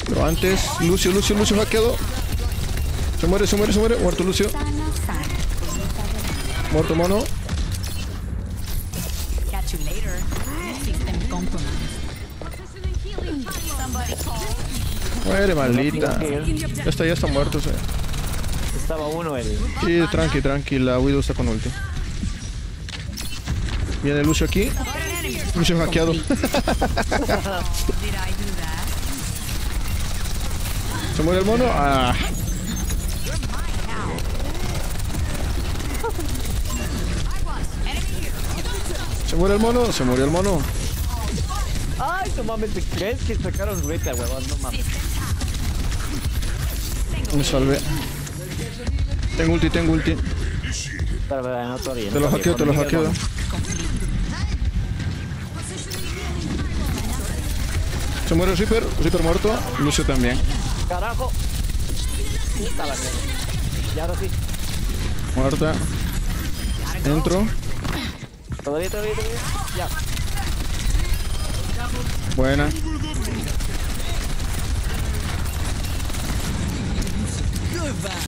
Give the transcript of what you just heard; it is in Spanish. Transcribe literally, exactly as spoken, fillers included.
Pero antes, Lucio, Lucio, Lucio hackeado. Se muere, se muere, se muere. Muerto Lucio. Muerto mono. Muere, maldita. Ya está, ya está muerto. ¿Sí? Estaba uno el... Sí, tranqui, tranqui. La Widow está con ulti. Viene Lucio aquí. Lucio hackeado. ¿Se muere el mono? Ah. ¿Se muere el mono? Se murió el mono. Ay, no mames, ¿te crees que sacaron reta, huevón? No mames. Me salvé. Tengo ulti, tengo ulti. Pero, pero, no, todavía, Te lo todavía, hackeo, te lo hackeo. Se muere Reaper, Reaper muerto. Lucio también. Carajo. Puta la mierda. Y ahora sí. Muerta. Entro. Todavía, todavía, todavía. Ya. Buena.